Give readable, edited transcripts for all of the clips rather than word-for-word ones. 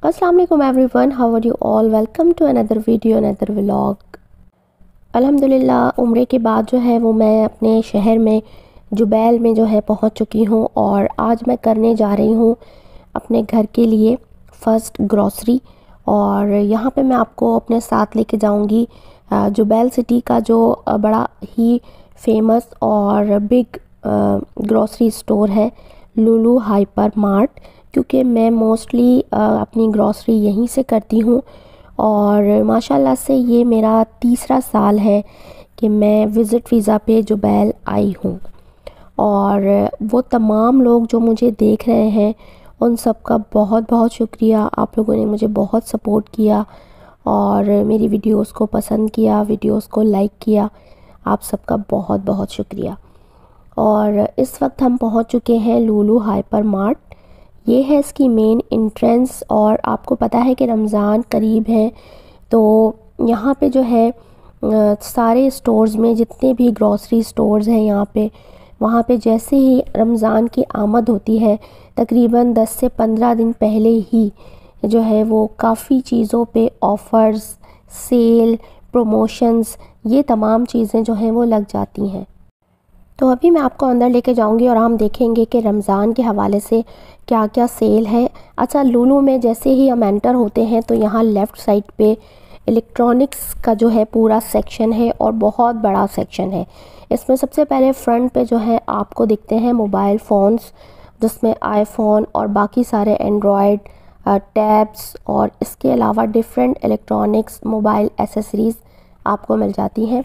अस्सलाम वालेकुम everyone, how are you all. Welcome to another video, another vlog. अल्हम्दुलिल्लाह उम्रे के बाद जो है वो मैं अपने शहर में जुबैल में जो है पहुंच चुकी हूं और आज मैं करने जा रही हूं अपने घर के लिए फ़र्स्ट ग्रॉसरी। और यहां पे मैं आपको अपने साथ लेके जाऊंगी जुबैल सिटी का जो बड़ा ही फेमस और बिग ग्रॉसरी स्टोर है, लुलु हाइपर मार्ट। क्योंकि मैं मोस्टली अपनी ग्रॉसरी यहीं से करती हूँ और माशाल्लाह से ये मेरा तीसरा साल है कि मैं विज़िट वीज़ा पे जुबैल आई हूँ। और वो तमाम लोग जो मुझे देख रहे हैं उन सब का बहुत बहुत शुक्रिया। आप लोगों ने मुझे बहुत सपोर्ट किया और मेरी वीडियोस को पसंद किया, वीडियोस को लाइक किया। आप सबका बहुत बहुत शुक्रिया। और इस वक्त हम पहुंच चुके हैं लुलु हाइपर मार्ट। ये है इसकी मेन एंट्रेंस। और आपको पता है कि रमज़ान करीब है तो यहाँ पे जो है सारे स्टोर्स में जितने भी ग्रॉसरी स्टोर्स हैं यहाँ पे, वहाँ पे जैसे ही रमज़ान की आमद होती है तकरीबन 10 से 15 दिन पहले ही जो है वो काफ़ी चीज़ों पे ऑफ़र्स, सेल, प्रमोशंस, ये तमाम चीज़ें जो हैं वो लग जाती हैं। तो अभी मैं आपको अंदर लेके जाऊंगी और हम देखेंगे कि रमज़ान के हवाले से क्या क्या सेल है। अच्छा, लुलु में जैसे ही हम एंटर होते हैं तो यहाँ लेफ़्ट साइड पे इलेक्ट्रॉनिक्स का जो है पूरा सेक्शन है और बहुत बड़ा सेक्शन है। इसमें सबसे पहले फ्रंट पे जो है आपको दिखते हैं मोबाइल फ़ोन्स, जिसमें आईफोन और बाकी सारे एंड्रॉयड टैब्स और इसके अलावा डिफरेंट इलेक्ट्रॉनिक्स मोबाइल एसेसरीज़ आपको मिल जाती हैं।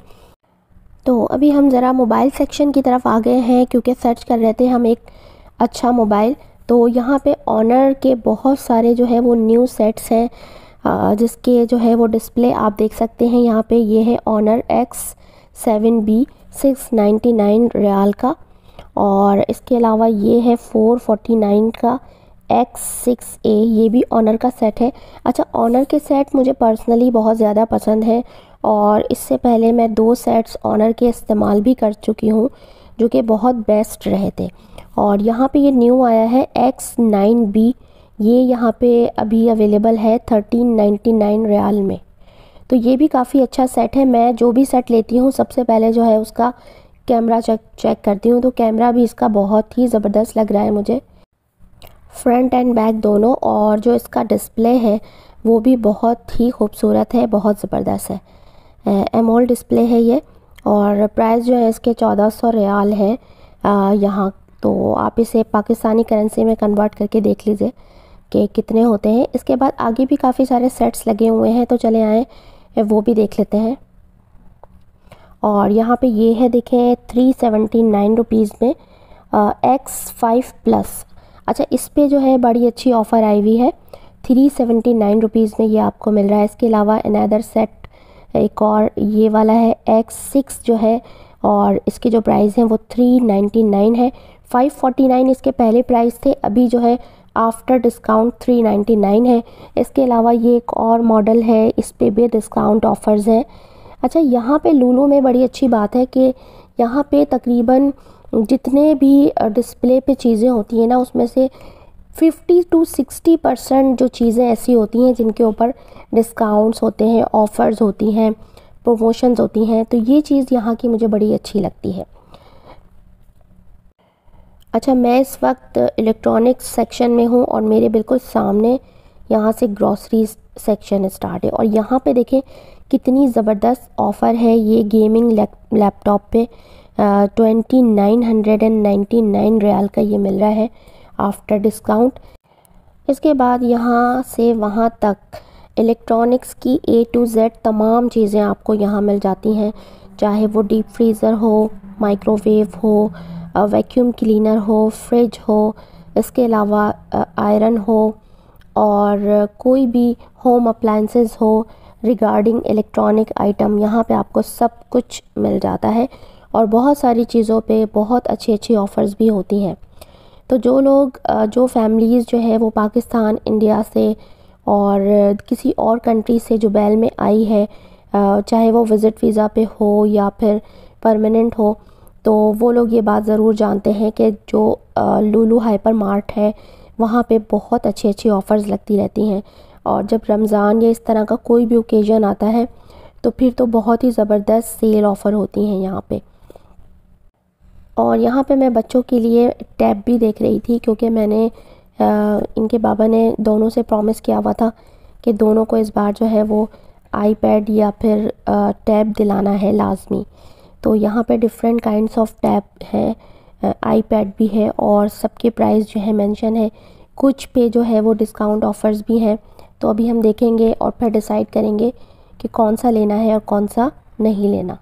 तो अभी हम ज़रा मोबाइल सेक्शन की तरफ आ गए हैं क्योंकि सर्च कर रहे थे हम एक अच्छा मोबाइल। तो यहाँ पे ऑनर के बहुत सारे जो है वो न्यू सेट्स हैं जिसके जो है वो डिस्प्ले आप देख सकते हैं यहाँ पे। ये है ऑनर X7B 699 रियाल का। और इसके अलावा ये है 449 का X6A, ये भी ऑनर का सेट है। अच्छा, ऑनर के सेट मुझे पर्सनली बहुत ज़्यादा पसंद है और इससे पहले मैं 2 सेट्स ऑनर के इस्तेमाल भी कर चुकी हूँ जो कि बहुत बेस्ट रहे थे। और यहाँ पे ये न्यू आया है X9B, ये यहाँ पे अभी अवेलेबल है 1399 रियाल में। तो ये भी काफ़ी अच्छा सेट है। मैं जो भी सेट लेती हूँ सबसे पहले जो है उसका कैमरा चेक करती हूँ, तो कैमरा भी इसका बहुत ही ज़बरदस्त लग रहा है मुझे, फ्रंट एंड बैक दोनों। और जो इसका डिस्प्ले है वो भी बहुत ही खूबसूरत है, बहुत ज़बरदस्त है। एमोलेड डिस्प्ले है ये और प्राइस जो है इसके 1400 रियाल है यहाँ। तो आप इसे पाकिस्तानी करेंसी में कन्वर्ट करके देख लीजिए कि कितने होते हैं। इसके बाद आगे भी काफ़ी सारे सेट्स लगे हुए हैं, तो चले आए वो भी देख लेते हैं। और यहाँ पे ये है देखें 379 रुपीज़ में X5 प्लस। अच्छा, इस पे जो है बड़ी अच्छी ऑफ़र आई हुई है, 379 रुपीज़ में ये आपको मिल रहा है। इसके अलावा अनदर सेट एक और ये वाला है X6 जो है, और इसकी जो प्राइस है वो 399 है। 549 इसके पहले प्राइस थे, अभी जो है आफ्टर डिस्काउंट 399 है। इसके अलावा ये एक और मॉडल है, इस पे भी डिस्काउंट ऑफ़र्स हैं। अच्छा, यहाँ पे लुलु में बड़ी अच्छी बात है कि यहाँ पे तकरीबन जितने भी डिस्प्ले पे चीज़ें होती हैं ना, उसमें से 50 to 60% जो चीज़ें ऐसी होती हैं जिनके ऊपर डिस्काउंट्स होते हैं, ऑफ़र्स होती हैं, प्रमोशंस होती हैं। तो ये चीज़ यहाँ की मुझे बड़ी अच्छी लगती है। अच्छा, मैं इस वक्त इलेक्ट्रॉनिक्स सेक्शन में हूँ और मेरे बिल्कुल सामने यहाँ से ग्रॉसरी सेक्शन स्टार्ट है। और यहाँ पे देखें कितनी ज़बरदस्त ऑफ़र है। ये गेमिंग लैपटॉप पे 2999 रियाल का ये मिल रहा है आफ्टर डिस्काउंट। इसके बाद यहाँ से वहाँ तक इलेक्ट्रॉनिक्स की A to Z तमाम चीज़ें आपको यहाँ मिल जाती हैं, चाहे वो डीप फ्रीज़र हो, माइक्रोवेव हो, वैक्यूम क्लीनर हो, फ्रिज हो, इसके अलावा आयरन हो और कोई भी होम अप्लाइंसेस हो। रिगार्डिंग इलेक्ट्रॉनिक आइटम यहाँ पे आपको सब कुछ मिल जाता है और बहुत सारी चीज़ों पे बहुत अच्छी अच्छी ऑफ़र्स भी होती हैं। तो जो लोग जो फैमिलीज़ जो है वो पाकिस्तान, इंडिया से और किसी और कंट्री से जुबैल में आई है, चाहे वो विज़िट वीज़ा पे हो या फिर परमानेंट हो, तो वो लोग ये बात ज़रूर जानते हैं कि जो लुलु हाइपर मार्ट है वहाँ पे बहुत अच्छी अच्छी ऑफ़र्स लगती रहती हैं। और जब रमज़ान या इस तरह का कोई भी ओकेज़न आता है तो फिर तो बहुत ही ज़बरदस्त सेल ऑफ़र होती हैं यहाँ पे। और यहाँ पे मैं बच्चों के लिए टैब भी देख रही थी, क्योंकि मैंने इनके बाबा ने दोनों से प्रॉमिस किया हुआ था कि दोनों को इस बार जो है वो आईपैड या फिर टैब दिलाना है लाजमी। तो यहाँ पे डिफरेंट काइंड्स ऑफ टैब हैं, आईपैड भी है और सबके प्राइस जो है मेंशन है। कुछ पे जो है वो डिस्काउंट ऑफ़र्स भी हैं। तो अभी हम देखेंगे और फिर डिसाइड करेंगे कि कौन सा लेना है और कौन सा नहीं लेना।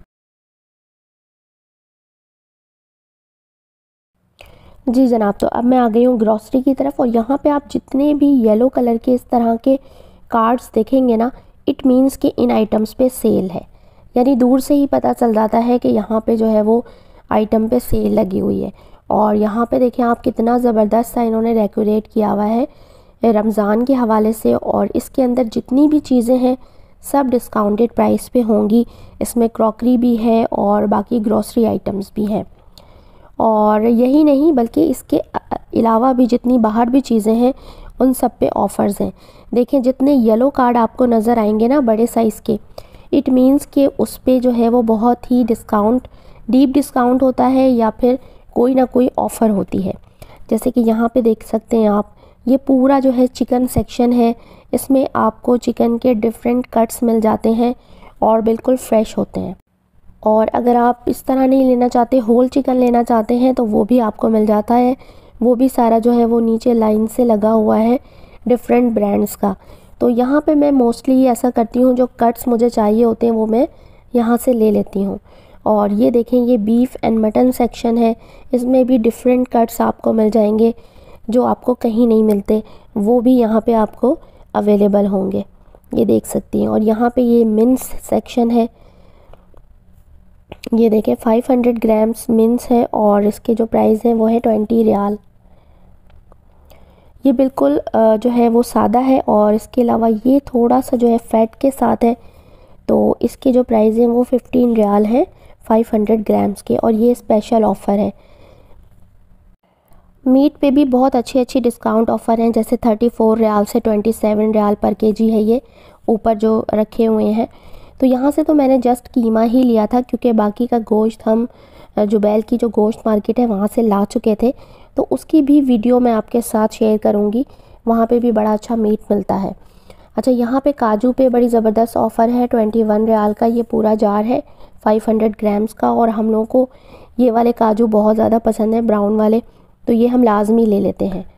जी जनाब, तो अब मैं आ गई हूँ ग्रॉसरी की तरफ, और यहाँ पे आप जितने भी येलो कलर के इस तरह के कार्ड्स देखेंगे ना, इट मीन्स कि इन आइटम्स पे सेल है। यानी दूर से ही पता चल जाता है कि यहाँ पे जो है वो आइटम पे सेल लगी हुई है। और यहाँ पे देखें आप, कितना ज़बरदस्त सा इन्होंने डेकोरेट किया हुआ है रमज़ान के हवाले से। और इसके अंदर जितनी भी चीज़ें हैं सब डिस्काउंटेड प्राइस पे होंगी। इसमें क्रॉकरी भी है और बाकी ग्रॉसरी आइटम्स भी हैं। और यही नहीं बल्कि इसके अलावा भी जितनी बाहर भी चीज़ें हैं उन सब पे ऑफ़र्स हैं। देखें जितने येलो कार्ड आपको नज़र आएंगे ना बड़े साइज़ के, इट मीन्स कि उस पे जो है वो बहुत ही डिस्काउंट, डीप डिस्काउंट होता है या फिर कोई ना कोई ऑफ़र होती है। जैसे कि यहाँ पे देख सकते हैं आप, ये पूरा जो है चिकन सेक्शन है। इसमें आपको चिकन के डिफरेंट कट्स मिल जाते हैं और बिल्कुल फ्रेश होते हैं। और अगर आप इस तरह नहीं लेना चाहते, होल चिकन लेना चाहते हैं, तो वो भी आपको मिल जाता है। वो भी सारा जो है वो नीचे लाइन से लगा हुआ है डिफरेंट ब्रांड्स का। तो यहाँ पे मैं मोस्टली ऐसा करती हूँ, जो कट्स मुझे चाहिए होते हैं वो मैं यहाँ से ले लेती हूँ। और ये देखें, ये बीफ एंड मटन सेक्शन है। इसमें भी डिफरेंट कट्स आपको मिल जाएंगे जो आपको कहीं नहीं मिलते, वो भी यहाँ पे आपको अवेलेबल होंगे, ये देख सकती हैं। और यहाँ पे ये मिन्स सेक्शन है। ये देखें 500 ग्राम्स मिन्स है और इसके जो प्राइस है वो है 20 रियाल। ये बिल्कुल जो है वो सादा है और इसके अलावा ये थोड़ा सा जो है फैट के साथ है, तो इसके जो प्राइस हैं वो 15 रियाल है 500 ग्राम्स के। और ये स्पेशल ऑफ़र है। मीट पे भी बहुत अच्छी अच्छी डिस्काउंट ऑफ़र हैं, जैसे 34 रियाल से 27 रियाल पर केजी है ये ऊपर जो रखे हुए हैं। तो यहाँ से तो मैंने जस्ट कीमा ही लिया था, क्योंकि बाकी का गोश्त हम जुबैल की जो गोश्त मार्केट है वहाँ से ला चुके थे। तो उसकी भी वीडियो मैं आपके साथ शेयर करूँगी, वहाँ पे भी बड़ा अच्छा मीट मिलता है। अच्छा, यहाँ पे काजू पे बड़ी ज़बरदस्त ऑफ़र है। 21 रियाल का ये पूरा जार है 500 ग्राम्स का। और हम लोगों को ये वाले काजू बहुत ज़्यादा पसंद है, ब्राउन वाले, तो ये हम लाजमी ले लेते हैं।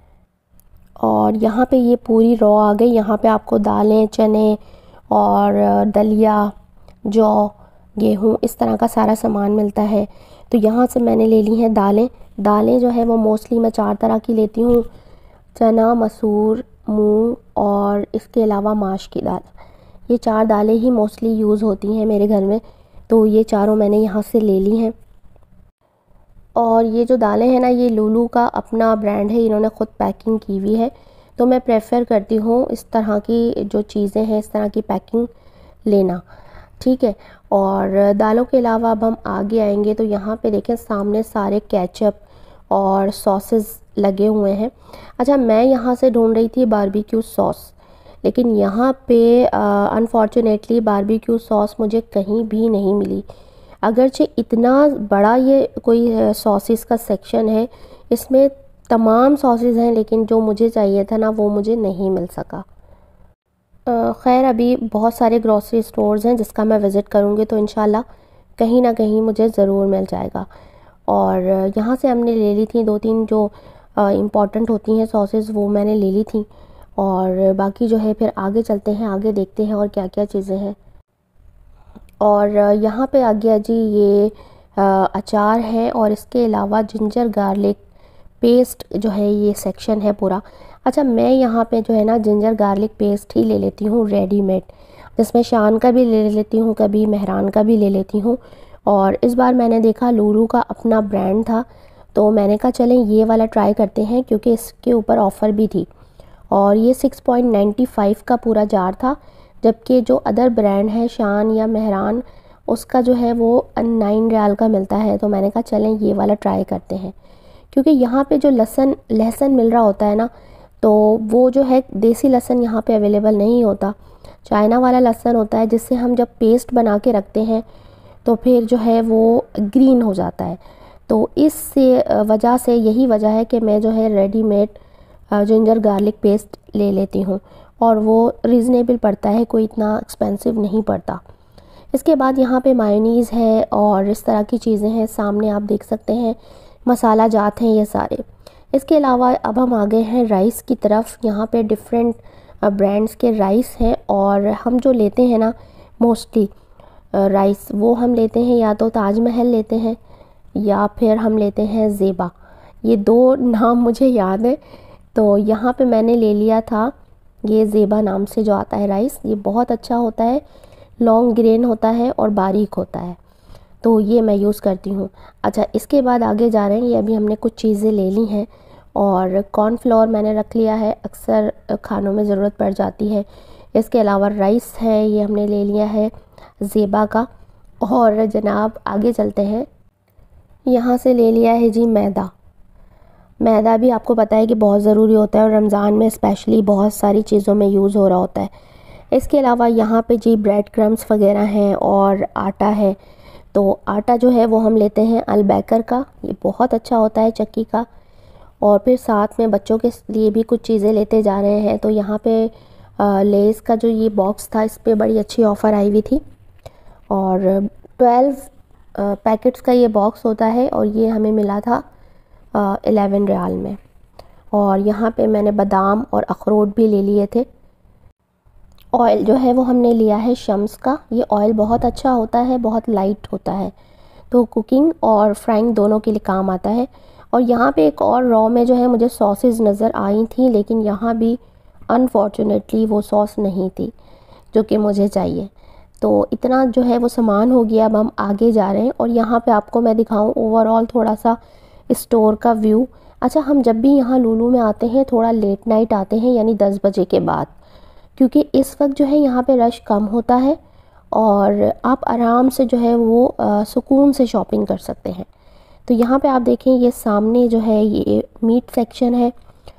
और यहाँ पे ये पूरी रॉ आ गई। यहाँ पे आपको दालें, चने और दलिया, जौ, गेहूँ, इस तरह का सारा सामान मिलता है। तो यहाँ से मैंने ले ली हैं दालें। दालें जो है वो मोस्टली मैं 4 तरह की लेती हूँ, चना, मसूर, मूंग और इसके अलावा माश की दाल। ये 4 दालें ही मोस्टली यूज़ होती हैं मेरे घर में, तो ये चारों मैंने यहाँ से ले ली हैं। और ये जो दालें हैं ना, ये लूलू का अपना ब्रांड है, इन्होंने ख़ुद पैकिंग की हुई है। तो मैं प्रेफर करती हूँ इस तरह की जो चीज़ें हैं इस तरह की पैकिंग लेना, ठीक है। और दालों के अलावा अब हम आगे आएंगे तो यहाँ पे देखें सामने सारे केचप और सॉसेस लगे हुए हैं। अच्छा, मैं यहाँ से ढूंढ रही थी बारबेक्यू सॉस, लेकिन यहाँ पे अनफॉर्चुनेटली बारबेक्यू सॉस मुझे कहीं भी नहीं मिली। अगरचे इतना बड़ा ये कोई सॉसेस का सेक्शन है, इसमें तमाम सॉसेस हैं, लेकिन जो मुझे चाहिए था ना वो मुझे नहीं मिल सका। खैर, अभी बहुत सारे ग्रॉसरी स्टोर्स हैं जिसका मैं विज़िट करूँगी, तो इंशाल्लाह कहीं ना कहीं मुझे ज़रूर मिल जाएगा। और यहाँ से हमने ले ली थी 2-3 जो इम्पॉर्टेंट होती हैं सॉसेस, वो मैंने ले ली थी। और बाकी जो है फिर आगे चलते हैं, आगे देखते हैं और क्या क्या चीज़ें हैं। और यहाँ पे आ गया जी ये अचार है और इसके अलावा जिंजर गार्लिक पेस्ट जो है ये सेक्शन है पूरा। अच्छा, मैं यहाँ पे जो है ना जिंजर गार्लिक पेस्ट ही ले लेती हूँ रेडीमेड, जिसमें शान का भी ले लेती हूँ, कभी मेहरान का भी ले लेती हूँ। और इस बार मैंने देखा लूलू का अपना ब्रांड था, तो मैंने कहा चलें ये वाला ट्राई करते हैं, क्योंकि इसके ऊपर ऑफ़र भी थी। और ये 6.95 का पूरा जार था, जबकि जो अदर ब्रांड है शान या मेहरान, उसका जो है वो 9 रियाल का मिलता है। तो मैंने कहा चलें ये वाला ट्राई करते हैं, क्योंकि यहाँ पे जो लहसुन मिल रहा होता है ना, तो वो जो है देसी लहसुन यहाँ पे अवेलेबल नहीं होता, चाइना वाला लहसुन होता है, जिससे हम जब पेस्ट बना के रखते हैं तो फिर जो है वो ग्रीन हो जाता है। तो इस वजह से यही वजह है कि मैं जो है रेडीमेड जिंजर गार्लिक पेस्ट ले लेती हूँ, और वो रीज़नेबल पड़ता है, कोई इतना एक्सपेंसिव नहीं पड़ता। इसके बाद यहाँ पे मायोनीज़ है और इस तरह की चीज़ें हैं, सामने आप देख सकते हैं मसाला जात हैं ये सारे। इसके अलावा अब हम आ गए हैं राइस की तरफ। यहाँ पे डिफरेंट ब्रांड्स के राइस हैं, और हम जो लेते हैं ना मोस्टली राइस, वो हम लेते हैं या तो ताजमहल लेते हैं या फिर हम लेते हैं ज़ेबा। ये दो नाम मुझे याद है। तो यहाँ पे मैंने ले लिया था ये ज़ेबा नाम से जो आता है राइस। ये बहुत अच्छा होता है, लॉन्ग ग्रेन होता है और बारीक होता है, तो ये मैं यूज़ करती हूँ। अच्छा, इसके बाद आगे जा रहे हैं। ये अभी हमने कुछ चीज़ें ले ली हैं, और कॉर्नफ्लोर मैंने रख लिया है, अक्सर खानों में ज़रूरत पड़ जाती है। इसके अलावा राइस है, ये हमने ले लिया है ज़ेबा का। और जनाब आगे चलते हैं, यहाँ से ले लिया है जी मैदा। मैदा भी आपको पता है कि बहुत ज़रूरी होता है, और रमज़ान में स्पेशली बहुत सारी चीज़ों में यूज़ हो रहा होता है। इसके अलावा यहाँ पे जी ब्रेड क्रम्स वगैरह हैं और आटा है। तो आटा जो है वो हम लेते हैं अलबेकर का, ये बहुत अच्छा होता है चक्की का। और फिर साथ में बच्चों के लिए भी कुछ चीज़ें लेते जा रहे हैं। तो यहाँ पे लेस का जो ये बॉक्स था, इस पर बड़ी अच्छी ऑफ़र आई हुई थी, और 12 पैकेट्स का ये बॉक्स होता है, और ये हमें मिला था 11 रियाल में। और यहाँ पे मैंने बादाम और अखरोट भी ले लिए थे। ऑयल जो है वो हमने लिया है शम्स का। ये ऑयल बहुत अच्छा होता है, बहुत लाइट होता है, तो कुकिंग और फ्राइंग दोनों के लिए काम आता है। और यहाँ पे एक और रॉ में जो है मुझे सॉसेज नज़र आई थी, लेकिन यहाँ भी अनफॉर्चुनेटली वो सॉस नहीं थी जो कि मुझे चाहिए। तो इतना जो है वो सामान हो गया। अब हम आगे जा रहे हैं, और यहाँ पे आपको मैं दिखाऊं ओवरऑल थोड़ा सा स्टोर का व्यू। अच्छा, हम जब भी यहाँ लुलु में आते हैं थोड़ा लेट नाइट आते हैं, यानी 10 बजे के बाद, क्योंकि इस वक्त जो है यहाँ पे रश कम होता है, और आप आराम से जो है वो सुकून से शॉपिंग कर सकते हैं। तो यहाँ पे आप देखें, ये सामने जो है ये मीट सेक्शन है,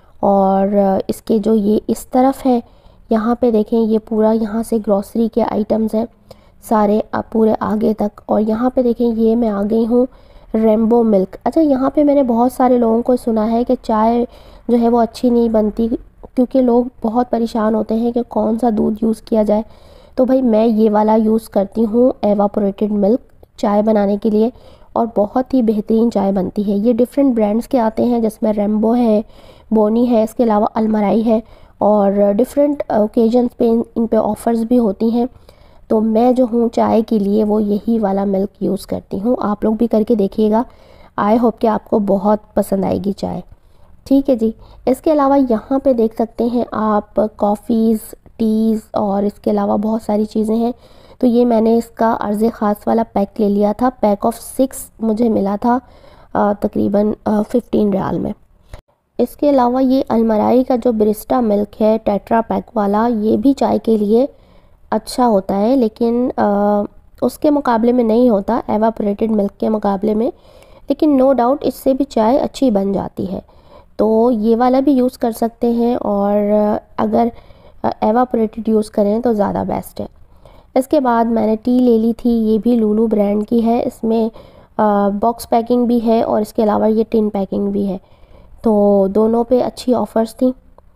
और इसके जो ये इस तरफ है, यहाँ पे देखें ये पूरा यहाँ से ग्रॉसरी के आइटम्स हैं सारे पूरे आगे तक। और यहाँ पे देखें ये मैं आ गई हूँ रेम्बो मिल्क। अच्छा, यहाँ पे मैंने बहुत सारे लोगों को सुना है कि चाय जो है वो अच्छी नहीं बनती, क्योंकि लोग बहुत परेशान होते हैं कि कौन सा दूध यूज़ किया जाए। तो भाई मैं ये वाला यूज़ करती हूँ एवापोरेटेड मिल्क चाय बनाने के लिए, और बहुत ही बेहतरीन चाय बनती है। ये डिफरेंट ब्रांड्स के आते हैं, जिसमें रेम्बो है, बोनी है, इसके अलावा अलमराई है, और डिफरेंट ओकेजन्स पे इन पे ऑफ़र्स भी होती हैं। तो मैं जो हूँ चाय के लिए वो यही वाला मिल्क यूज़ करती हूँ। आप लोग भी करके देखिएगा, आई होप कि आपको बहुत पसंद आएगी चाय। ठीक है जी। इसके अलावा यहाँ पे देख सकते हैं आप कॉफ़ीज़, टीज़, और इसके अलावा बहुत सारी चीज़ें हैं। तो ये मैंने इसका अर्ज़ ख़ास वाला पैक ले लिया था। पैक ऑफ 6 मुझे मिला था तकरीबन 15 रियाल में। इसके अलावा ये अलमराई का जो बरिस्टा मिल्क है टेट्रा पैक वाला, ये भी चाय के लिए अच्छा होता है, लेकिन उसके मुकाबले में नहीं होता, एवापोरेटेड मिल्क के मुकाबले में। लेकिन नो डाउट इससे भी चाय अच्छी बन जाती है, तो ये वाला भी यूज़ कर सकते हैं, और अगर एवापोरेटेड यूज़ करें तो ज़्यादा बेस्ट है। इसके बाद मैंने टी ले ली थी, ये भी लुलु ब्रांड की है। इसमें बॉक्स पैकिंग भी है, और इसके अलावा ये टिन पैकिंग भी है, तो दोनों पे अच्छी ऑफ़र्स थी।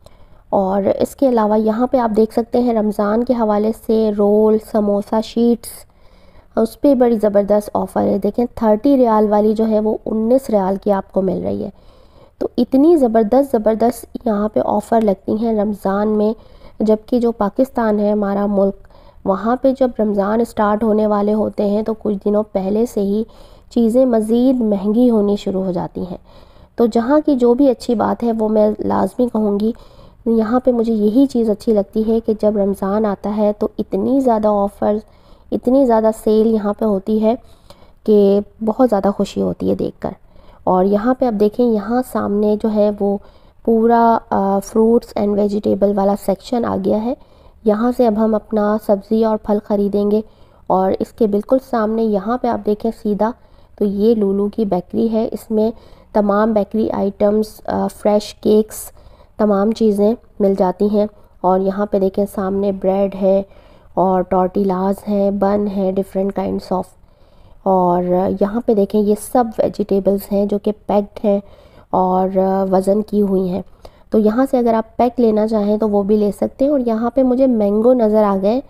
और इसके अलावा यहाँ पे आप देख सकते हैं रमज़ान के हवाले से रोल, समोसा शीट्स, उस पर बड़ी ज़बरदस्त ऑफ़र है। देखें 30 रियाल वाली जो है वो 19 रियाल की आपको मिल रही है। तो इतनी ज़बरदस्त यहाँ पे ऑफ़र लगती हैं रमज़ान में, जबकि जो पाकिस्तान है हमारा मुल्क, वहाँ पे जब रमज़ान स्टार्ट होने वाले होते हैं तो कुछ दिनों पहले से ही चीज़ें मज़ीद महंगी होनी शुरू हो जाती हैं। तो जहाँ की जो भी अच्छी बात है वो मैं लाजमी कहूँगी, यहाँ पे मुझे यही चीज़ अच्छी लगती है कि जब रमज़ान आता है तो इतनी ज़्यादा ऑफ़र्स, इतनी ज़्यादा सेल यहाँ पे होती है कि बहुत ज़्यादा खुशी होती है देखकर। और यहाँ पे आप देखें, यहाँ सामने जो है वो पूरा फ्रूट्स एंड वेजिटेबल वाला सेक्शन आ गया है। यहाँ से अब हम अपना सब्ज़ी और फल ख़रीदेंगे। और इसके बिल्कुल सामने यहाँ पे आप देखें सीधा, तो ये लुलु की बेकरी है। इसमें तमाम बेकरी आइटम्स, फ्रेश केक्स, तमाम चीज़ें मिल जाती हैं। और यहाँ पे देखें सामने ब्रेड है और टॉर्टिलाज हैं, बन है, डिफरेंट काइंड्स ऑफ। और यहाँ पे देखें ये सब वेजिटेबल्स हैं जो कि पैक्ड हैं और वज़न की हुई हैं। तो यहाँ से अगर आप पैक लेना चाहें तो वो भी ले सकते हैं। और यहाँ पे मुझे मैंगो नज़र आ गए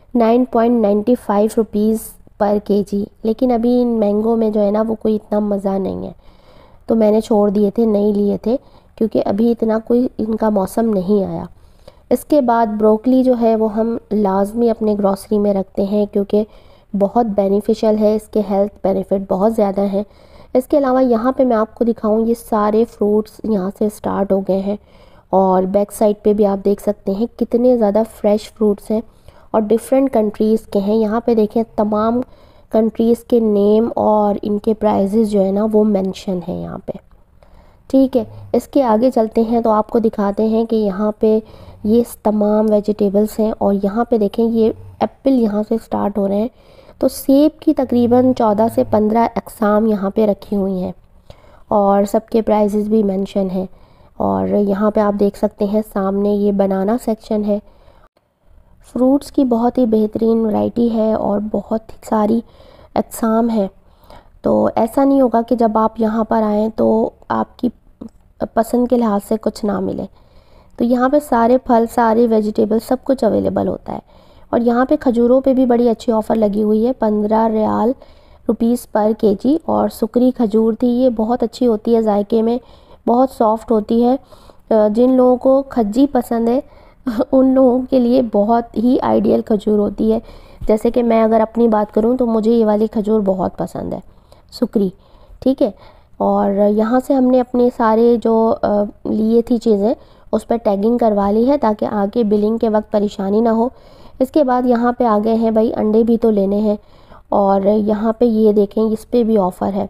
9.95 रुपीज़ पर केजी, लेकिन अभी इन मैंगो में जो है ना वो कोई इतना मज़ा नहीं है, तो मैंने छोड़ दिए थे, नहीं लिए थे, क्योंकि अभी इतना कोई इनका मौसम नहीं आया। इसके बाद ब्रोकली जो है वो हम लाजमी अपने ग्रॉसरी में रखते हैं, क्योंकि बहुत बेनिफिशियल है, इसके हेल्थ बेनिफिट बहुत ज़्यादा हैं। इसके अलावा यहाँ पे मैं आपको दिखाऊँ, ये सारे फ्रूट्स यहाँ से स्टार्ट हो गए हैं। और बैक साइड पे भी आप देख सकते हैं कितने ज़्यादा फ्रेश फ्रूट्स हैं और डिफरेंट कंट्रीज़ के हैं। यहाँ पे देखें तमाम कंट्रीज़ के नेम और इनके प्राइजेज़ जो है ना वो मेंशन है यहाँ पे। ठीक है, इसके आगे चलते हैं तो आपको दिखाते हैं कि यहाँ पे ये तमाम वेजिटेबल्स हैं। और यहाँ पे देखें ये एप्पल यहाँ से स्टार्ट हो रहे हैं। तो सेब की तकरीबन 14 से 15 अक़साम यहाँ पे रखी हुई हैं और सबके प्राइसेस भी मेंशन हैं। और यहाँ पे आप देख सकते हैं सामने ये बनाना सेक्शन है। फ्रूट्स की बहुत ही बेहतरीन वैरायटी है और बहुत सारी अक़साम है। तो ऐसा नहीं होगा कि जब आप यहाँ पर आएँ तो आपकी पसंद के लिहाज से कुछ ना मिले। तो यहाँ पे सारे फल, सारे वेजिटेबल, सब कुछ अवेलेबल होता है। और यहाँ पे खजूरों पे भी बड़ी अच्छी ऑफ़र लगी हुई है, 15 रियाल रुपीस पर केजी। और सुकरी खजूर थी, ये बहुत अच्छी होती है, जायके में बहुत सॉफ्ट होती है। जिन लोगों को खज्जी पसंद है उन लोगों के लिए बहुत ही आइडियल खजूर होती है। जैसे कि मैं अगर अपनी बात करूँ तो मुझे ये वाली खजूर बहुत पसंद है, सुकरी। ठीक है, और यहाँ से हमने अपने सारे जो लिए थी चीज़ें उस पर टैगिंग करवा ली है ताकि आगे बिलिंग के वक्त परेशानी ना हो। इसके बाद यहाँ पे आ गए हैं भाई, अंडे भी तो लेने हैं। और यहाँ पे ये देखें इस पर भी ऑफ़र है।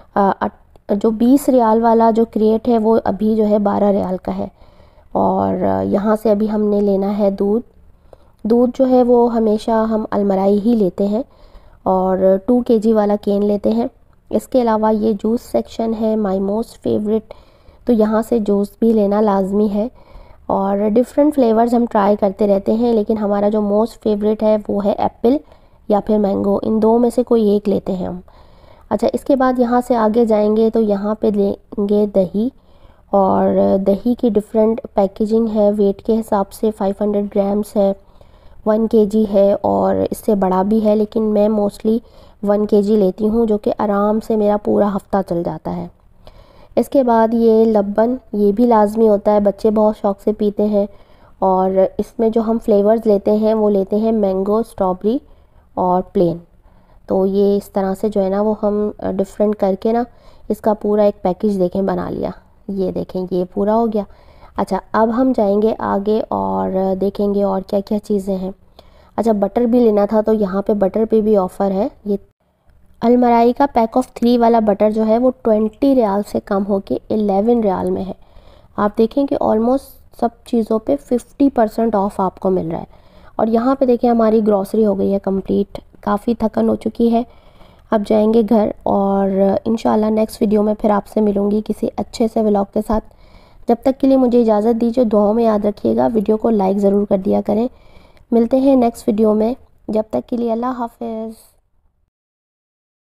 जो 20 रियाल वाला जो क्रेट है वो अभी जो है 12 रियाल का है। और यहाँ से अभी हमने लेना है दूध। दूध जो है वो हमेशा हम अलमराई ही लेते हैं और 2 केजी वाला केन लेते हैं। इसके अलावा ये जूस सेक्शन है, माय मोस्ट फेवरेट, तो यहाँ से जूस भी लेना लाजमी है। और डिफरेंट फ्लेवर्स हम ट्राई करते रहते हैं, लेकिन हमारा जो मोस्ट फेवरेट है वो है एप्पल या फिर मैंगो, इन दो में से कोई एक लेते हैं हम। अच्छा, इसके बाद यहाँ से आगे जाएंगे तो यहाँ पे लेंगे दही। और दही की डिफरेंट पैकेजिंग है, वेट के हिसाब से 500 ग्राम्स है, 1 केजी है और इससे बड़ा भी है, लेकिन मैं मोस्टली 1 केजी लेती हूँ, जो कि आराम से मेरा पूरा हफ्ता चल जाता है। इसके बाद ये लब्बन, ये भी लाजमी होता है, बच्चे बहुत शौक़ से पीते हैं। और इसमें जो हम फ्लेवर्स लेते हैं वो लेते हैं मैंगो, स्ट्रॉबेरी और प्लेन। तो ये इस तरह से जो है ना वो हम डिफरेंट करके ना इसका पूरा एक पैकेज देखें बना लिया। ये देखें ये पूरा हो गया। अच्छा, अब हम जाएंगे आगे और देखेंगे और क्या क्या चीज़ें हैं। अच्छा, बटर भी लेना था तो यहाँ पे बटर पे भी ऑफ़र है। ये अलमराई का पैक ऑफ 3 वाला बटर जो है वो 20 रियाल से कम होके 11 रियाल में है। आप देखें कि ऑलमोस्ट सब चीज़ों पे 50% ऑफ आपको मिल रहा है। और यहाँ पे देखें हमारी ग्रॉसरी हो गई है कंप्लीट, काफ़ी थकन हो चुकी है। अब जाएंगे घर और इंशाल्लाह नेक्स्ट वीडियो में फिर आपसे मिलूँगी किसी अच्छे से व्लॉग के साथ। जब तक के लिए मुझे इजाज़त दीजिए, दुआओं में याद रखिएगा, वीडियो को लाइक ज़रूर कर दिया करें। मिलते हैं नेक्स्ट वीडियो में, जब तक के लिए अल्लाह हाफ़िज़।